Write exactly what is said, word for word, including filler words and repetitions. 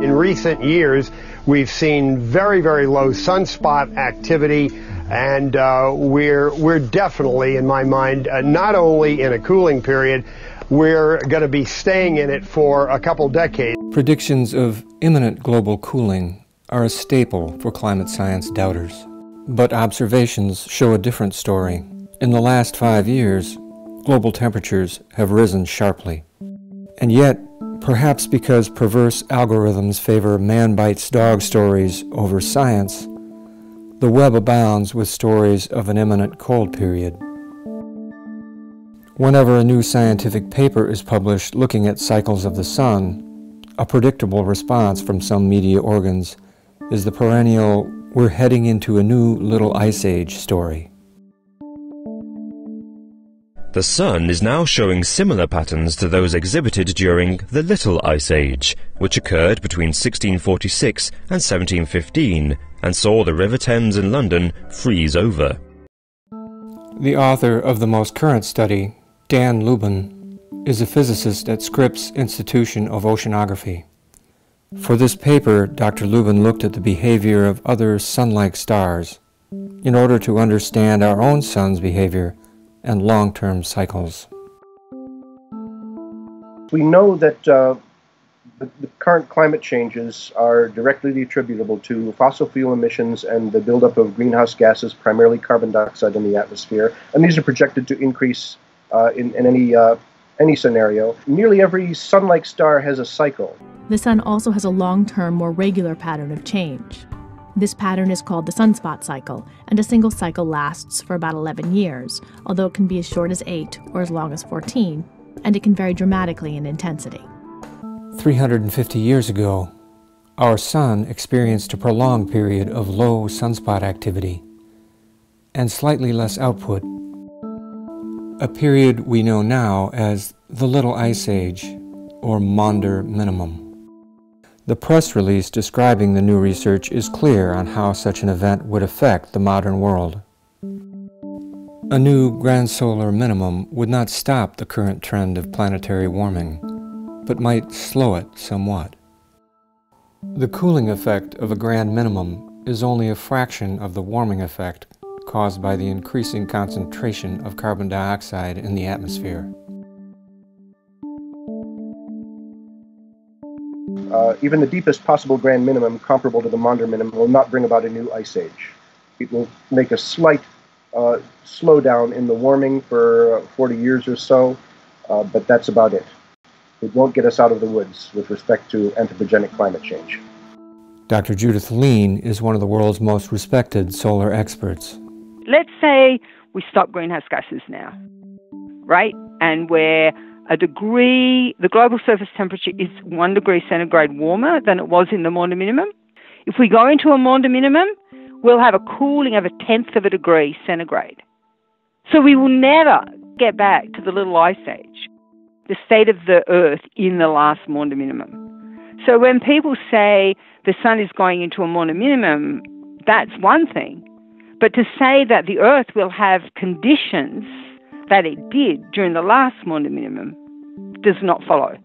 In recent years, we've seen very, very low sunspot activity, and uh, we're, we're definitely, in my mind, uh, not only in a cooling period, we're going to be staying in it for a couple decades. Predictions of imminent global cooling are a staple for climate science doubters. But observations show a different story. In the last five years, global temperatures have risen sharply. And yet, perhaps because perverse algorithms favor man-bites-dog stories over science, the web abounds with stories of an imminent cold period. Whenever a new scientific paper is published looking at cycles of the sun, a predictable response from some media organs is the perennial "we're heading into a new little ice age" story. The sun is now showing similar patterns to those exhibited during the Little Ice Age, which occurred between sixteen forty-six and seventeen fifteen and saw the River Thames in London freeze over. The author of the most current study, Dan Lubin, is a physicist at Scripps Institution of Oceanography. For this paper, Doctor Lubin looked at the behavior of other sun-like stars in order to understand our own sun's behavior and long-term cycles. We know that uh, the, the current climate changes are directly attributable to fossil fuel emissions and the buildup of greenhouse gases, primarily carbon dioxide in the atmosphere, and these are projected to increase uh, in, in any, uh, any scenario. Nearly every sun-like star has a cycle. The sun also has a long-term, more regular pattern of change. This pattern is called the sunspot cycle, and a single cycle lasts for about eleven years, although it can be as short as eight or as long as fourteen, and it can vary dramatically in intensity. three hundred fifty years ago, our sun experienced a prolonged period of low sunspot activity and slightly less output, a period we know now as the Little Ice Age, or Maunder Minimum. The press release describing the new research is clear on how such an event would affect the modern world. A new grand solar minimum would not stop the current trend of planetary warming, but might slow it somewhat. The cooling effect of a grand minimum is only a fraction of the warming effect caused by the increasing concentration of carbon dioxide in the atmosphere. Uh, even the deepest possible grand minimum, comparable to the Maunder minimum, will not bring about a new ice age. It will make a slight uh, slowdown in the warming for uh, forty years or so, uh, but that's about it. It won't get us out of the woods with respect to anthropogenic climate change. Doctor Judith Lean is one of the world's most respected solar experts. Let's say we stop greenhouse gases now, right? And we're a degree, the global surface temperature is one degree centigrade warmer than it was in the Maunder minimum. If we go into a Maunder minimum, we'll have a cooling of a tenth of a degree centigrade. So we will never get back to the Little Ice Age, the state of the Earth in the last Maunder minimum. So when people say the sun is going into a Maunder minimum, that's one thing. But to say that the Earth will have conditions that it did during the last Maunder minimum does not follow.